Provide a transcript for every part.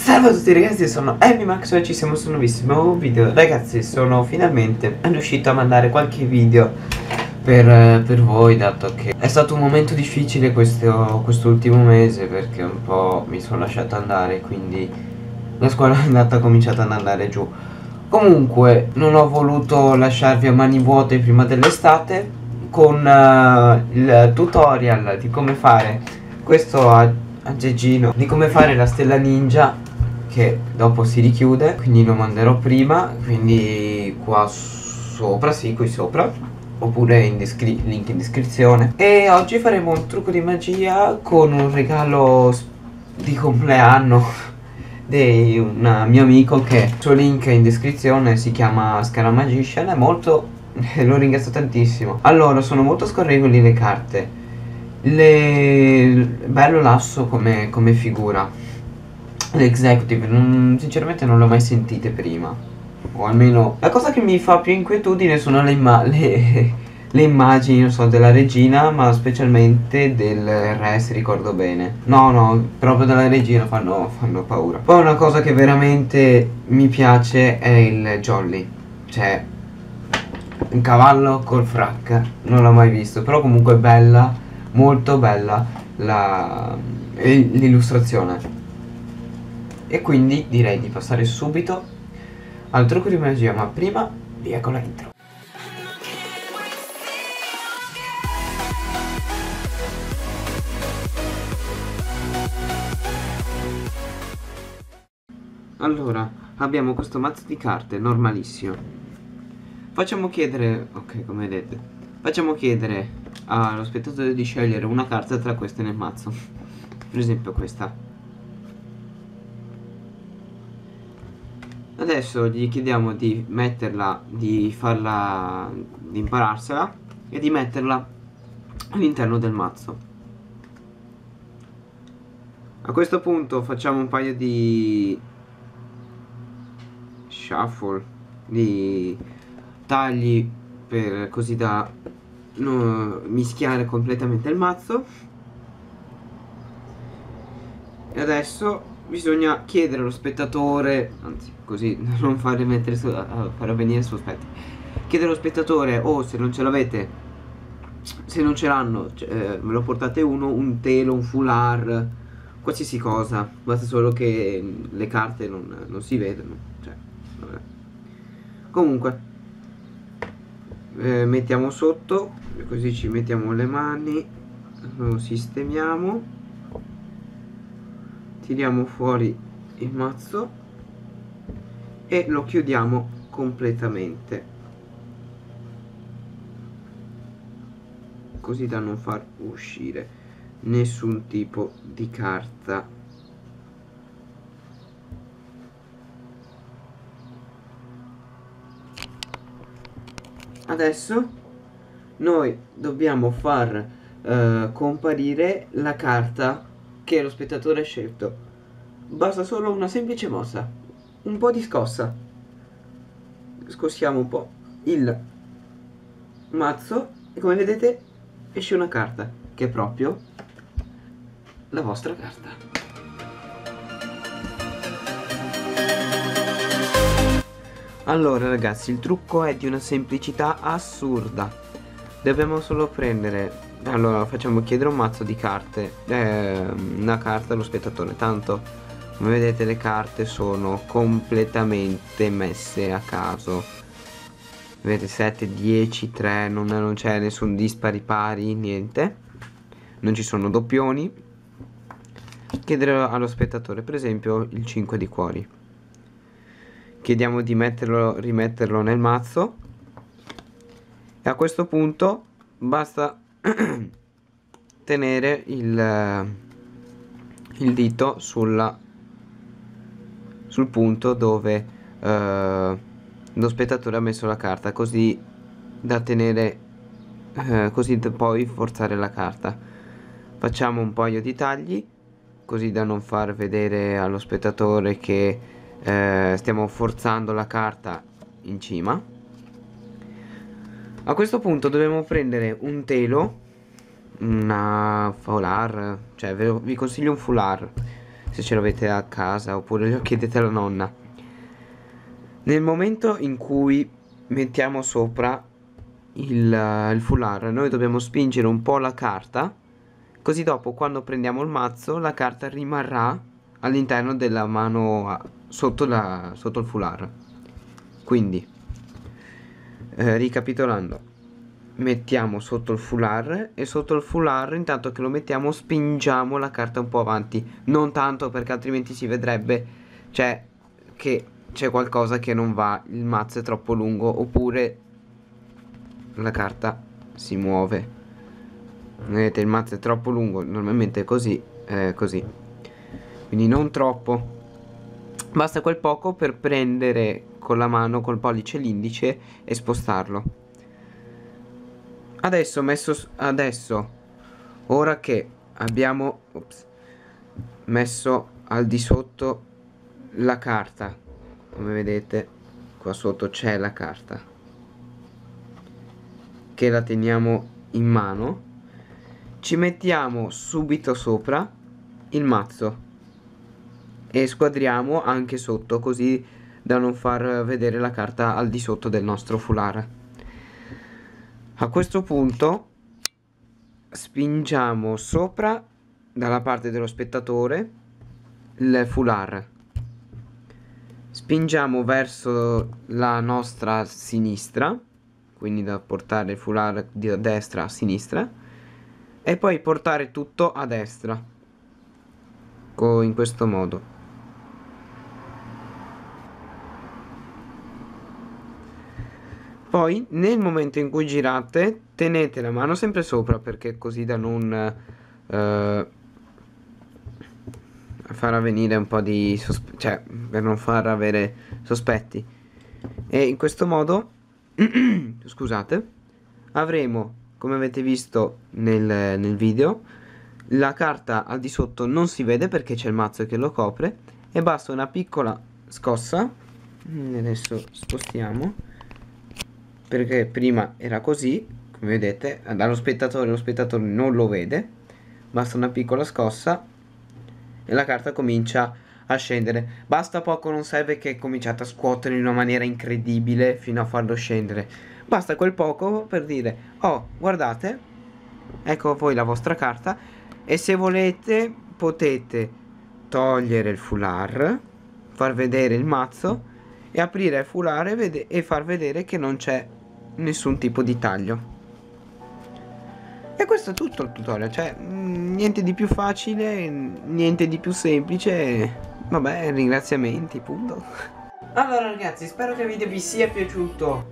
Salve a tutti ragazzi, sono Max e oggi siamo su un nuovissimo video. Ragazzi, sono finalmente riuscito a mandare qualche video per voi, dato che è stato un momento difficile quest'ultimo mese, perché un po' mi sono lasciato andare, quindi la scuola è andata, cominciata ad andare giù. Comunque non ho voluto lasciarvi a mani vuote prima dell'estate con il tutorial di come fare questo aggeggino, di come fare la stella ninja, che dopo si richiude, quindi lo manderò prima, quindi qua sopra, sì, qui sopra, oppure link in descrizione. E oggi faremo un trucco di magia con un regalo di compleanno di un mio amico, che il suo link è in descrizione, si chiama Scaramagician, è molto lo ringrazio tantissimo. Allora, sono molto scorrevoli le carte, bello lasso come figura. L'executive sinceramente non l'ho mai sentite prima, o almeno la cosa che mi fa più inquietudine sono le immagini, non so, della regina, ma specialmente del re, se ricordo bene. No, proprio della regina fanno paura. Poi una cosa che veramente mi piace è il jolly, cioè un cavallo col frac, non l'ho mai visto, però comunque bella, molto bella l'illustrazione. E quindi direi di passare subito al trucco di magia, ma prima via con la intro. Allora, abbiamo questo mazzo di carte normalissimo. Facciamo chiedere, ok, come vedete, facciamo chiedere allo spettatore di scegliere una carta tra queste nel mazzo. Per esempio questa. Adesso gli chiediamo di metterla, di impararsela e di metterla all'interno del mazzo. A questo punto facciamo un paio di shuffle, di tagli, così da mischiare completamente il mazzo. E adesso bisogna chiedere allo spettatore, anzi così da non far avvenire sospetti, chiedere allo spettatore, o se non ce l'avete, se non ce l'hanno, me lo portate un telo, un foulard, qualsiasi cosa, basta solo che le carte non si vedano, cioè, vabbè. Comunque mettiamo sotto, così ci mettiamo le mani, lo sistemiamo, tiriamo fuori il mazzo e lo chiudiamo completamente, così da non far uscire nessun tipo di carta. Adesso noi dobbiamo far comparire la carta che lo spettatore ha scelto. Basta solo una semplice mossa, un po' di scossa. Scossiamo un po' il mazzo e, come vedete, esce una carta che è proprio la vostra carta. Allora ragazzi, il trucco è di una semplicità assurda. Dobbiamo solo prendere, allora facciamo chiedere un mazzo di carte, una carta allo spettatore, tanto come vedete le carte sono completamente messe a caso. Vedete, 7, 10, 3, non c'è nessun dispari pari, niente, non ci sono doppioni. Chiedere allo spettatore per esempio il 5 di cuori, chiediamo di rimetterlo nel mazzo, e a questo punto basta tenere il dito sul punto dove lo spettatore ha messo la carta, così da tenere, così da poi forzare la carta. Facciamo un paio di tagli, così da non far vedere allo spettatore che stiamo forzando la carta in cima. A questo punto dobbiamo prendere un telo, una foulard, cioè vi consiglio un foulard, se ce l'avete a casa, oppure lo chiedete alla nonna. Nel momento in cui mettiamo sopra il foulard, noi dobbiamo spingere un po' la carta, così dopo quando prendiamo il mazzo la carta rimarrà all'interno della mano sotto il foulard. Quindi ricapitolando, mettiamo sotto il foulard e sotto il foulard, intanto che lo mettiamo, spingiamo la carta un po' avanti, non tanto perché altrimenti si vedrebbe, cioè, che c'è qualcosa che non va, il mazzo è troppo lungo oppure la carta si muove. Vedete, il mazzo è troppo lungo, normalmente è così, così, quindi non troppo. Basta quel poco per prendere con la mano, col pollice e l'indice, e spostarlo. Adesso, ora che abbiamo messo al di sotto la carta, come vedete qua sotto c'è la carta, che la teniamo in mano, ci mettiamo subito sopra il mazzo e squadriamo anche sotto, così da non far vedere la carta al di sotto del nostro foulard. A questo punto spingiamo sopra dalla parte dello spettatore il foulard, spingiamo verso la nostra sinistra, quindi da portare il foulard da destra a sinistra, e poi portare tutto a destra in questo modo. Poi nel momento in cui girate tenete la mano sempre sopra, perché così da non far avvenire un po' di cioè per non far avere sospetti, e in questo modo scusate, avremo, come avete visto nel video, la carta al di sotto non si vede perché c'è il mazzo che lo copre, e basta una piccola scossa. Adesso spostiamo, perché prima era così, come vedete, dallo spettatore, lo spettatore non lo vede, basta una piccola scossa e la carta comincia a scendere. Basta poco, non serve che cominciate a scuotere in una maniera incredibile fino a farlo scendere, basta quel poco per dire: oh, guardate, ecco voi la vostra carta. E se volete potete togliere il foulard, far vedere il mazzo e aprire il foulard e far vedere che non c'è nessun tipo di taglio. E questo è tutto il tutorial, cioè niente di più facile, niente di più semplice. Vabbè, ringraziamenti, punto. Allora ragazzi, spero che il video vi sia piaciuto.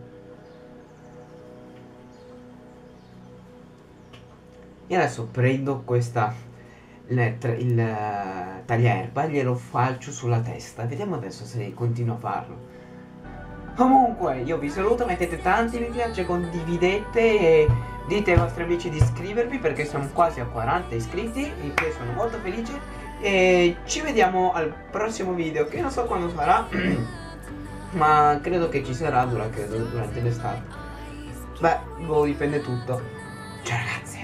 E adesso prendo il tagliaerba e glielo falcio sulla testa. Vediamo adesso se continuo a farlo. Comunque io vi saluto, mettete tanti mi piace, condividete e dite ai vostri amici di iscrivervi, perché siamo quasi a 40 iscritti, in cui sono molto felice. E ci vediamo al prossimo video, che non so quando sarà ma credo che ci sarà durante l'estate. Beh, dipende tutto. Ciao ragazzi.